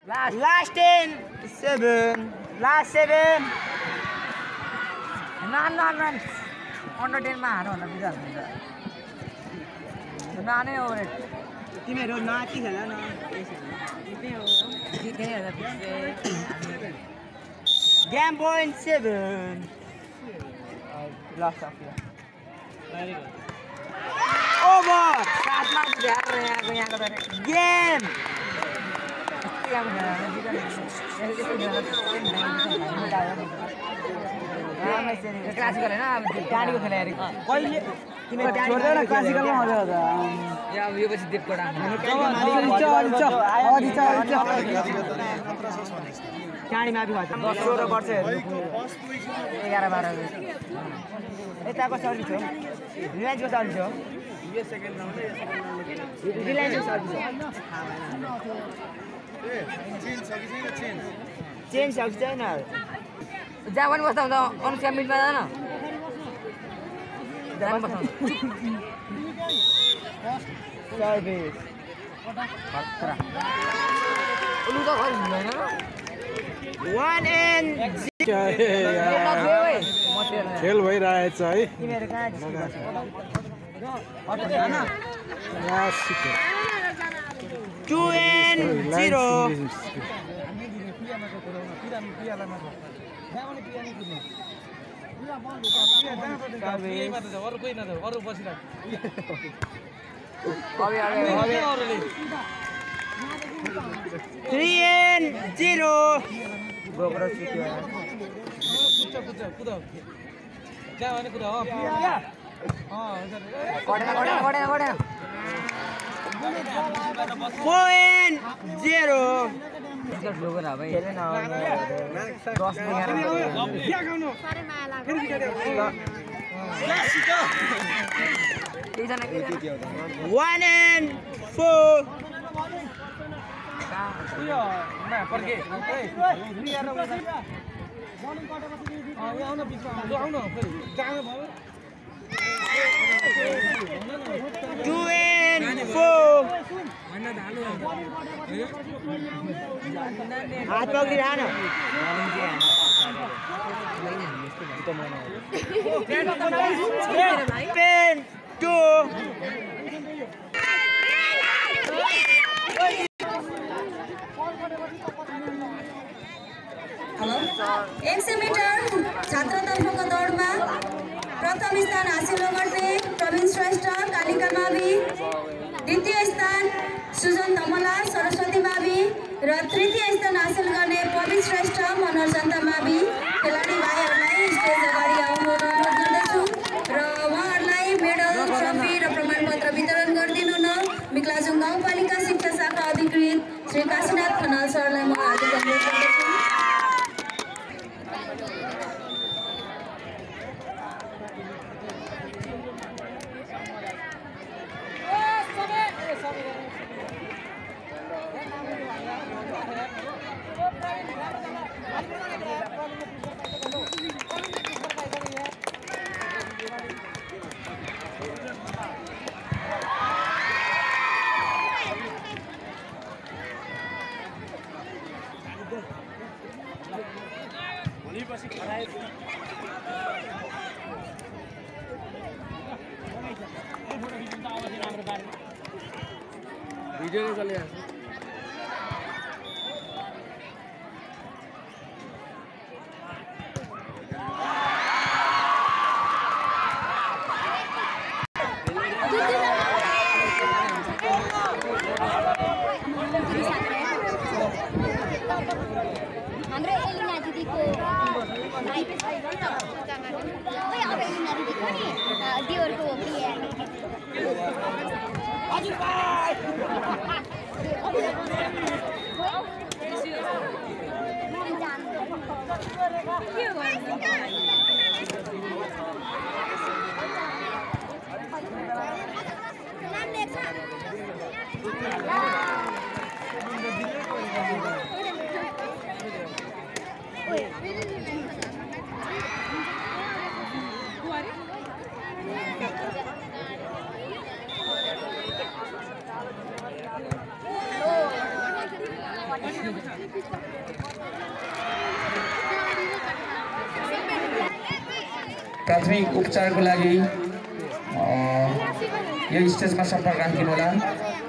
Last 10, 7. Last 7. None. Under 10 man on the result. None over it. तिमीहरु नाची खेल न Game point 7. Last of here. Very good. Over. Game. Classical हैन अब डाडीको खेला हेरे कहिले तिमी छोड्दैन क्लासिकलमा मजा आउँछ या यो पछि देवकोटा टाढी माफी भन्छ 10-16 वर्ष 11-12 यताको सर्भिस हो रिलायन्सको सर्भिस हो यो सेकेन्ड राउन्ड रिलायन्सको सर्भिस हो चेन सक्छ छैन जहाँ पनि बस्दा हुन्छ अनुष्का मिटमा जान जहाँ बस्दा सर्भिस खतरा उलु त खै हुँदैन 1 and 0 खेल भइरहेछ है तिमीहरु कहाँ डिस्ट्रिक्ट 2 and 0 3 and 0 गोब्रो सिक्यो 4 and 0 1 and 4 2 and 4 हात पक्रिरहन 2 हेलो 100 मिटर छात्रतर्फको दौडमा प्रथम स्थान हासिल गर्ने प्रवीण श्रेष्ठ कालिका मावि द्वितीय स्थान सुजन धमला सरस्वती मावि र तृतीय स्थान हासिल गर्ने प्रवीण श्रेष्ठ मनोज जनता मावि खेलाडी भाइहरूलाई स्टेज अगाडि आउनु अनुरोध गर्दछु र उहाँहरूलाई मेडल ट्रफी र प्रमाणपत्र वितरण गरिदिनु न मिक्लाजुङ गाउँपालिका शिक्षा शाखा अधिकृत श्री काशीनाथ खनाल सरलाई म हार्दिक अनुरोध गर्दछु भिडियो नै चलिरहेछ हाम्रो एलिना दिदीको भाइ छैन त ओइ अब एलिना दिदीको नि दिवरको बिहे हजुर प्राथमिक उपचारको लागि यो स्टेजमा सम्पर्क राखिदिनु होला।